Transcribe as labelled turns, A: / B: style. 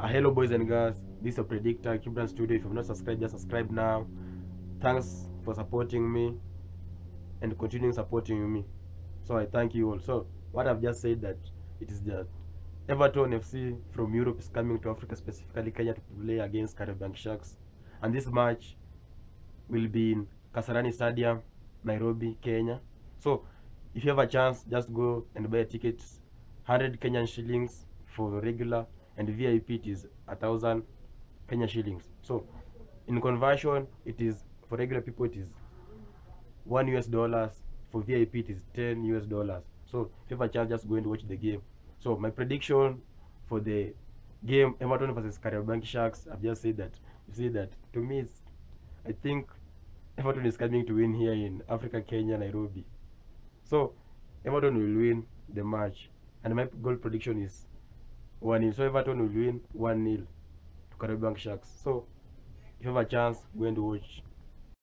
A: Hello boys and girls, this is your predictor, Kibran Studio. If you've not subscribed, just subscribe now. Thanks for supporting me and continuing supporting me. So I thank you all. So what I've just said, that it is that Everton FC from Europe is coming to Africa, specifically Kenya, to play against Kariobangi Sharks. And this match will be in Kasarani Stadium, Nairobi, Kenya. So if you have a chance, just go and buy a ticket. 100 Kenyan shillings for regular, and VIP it is 1,000 Kenya shillings. So in conversion, it is, for regular people it is $1, for VIP it is $10. So if you have a chance, just go and watch the game. So my prediction for the game, Everton versus Kariobangi Sharks, I've just said that. You see that, to me, it's, I think Everton is coming to win here in Africa, Kenya, Nairobi. So Everton will win the match, and my goal prediction is 1-0. So Everton will win 1-0 to Kariobangi Sharks. So if you have a chance, go and watch.